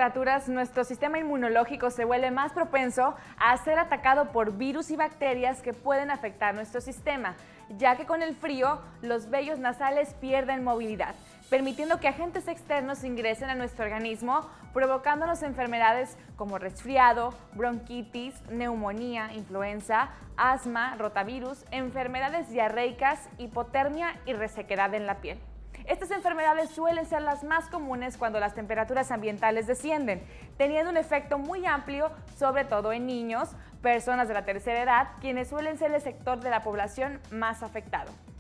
temperaturas, nuestro sistema inmunológico se vuelve más propenso a ser atacado por virus y bacterias que pueden afectar nuestro sistema, ya que con el frío los vellos nasales pierden movilidad, permitiendo que agentes externos ingresen a nuestro organismo, provocándonos enfermedades como resfriado, bronquitis, neumonía, influenza, asma, rotavirus, enfermedades diarreicas, hipotermia y resequedad en la piel. Estas enfermedades suelen ser las más comunes cuando las temperaturas ambientales descienden, teniendo un efecto muy amplio, sobre todo en niños, personas de la tercera edad, quienes suelen ser el sector de la población más afectado.